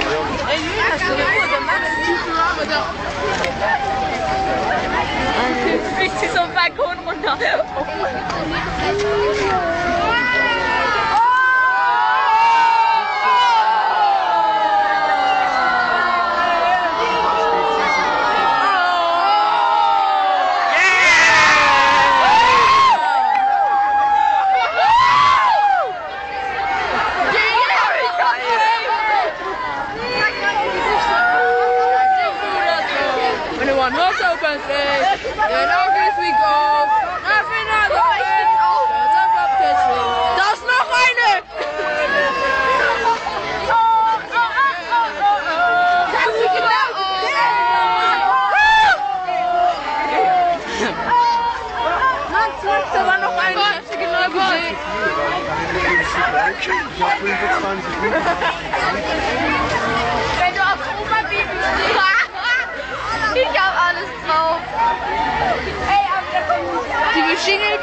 Ich zieh so einen Balkon runter. One more open space, then on this we go. Nothing other way. Da ist noch eine! Da war noch eine, ich hab sie genau gesehen. Ich hab 25 Minuten. Wenn du auf Oma bieten willst. Ich hab alles drauf. Ey, aber Die beschingelt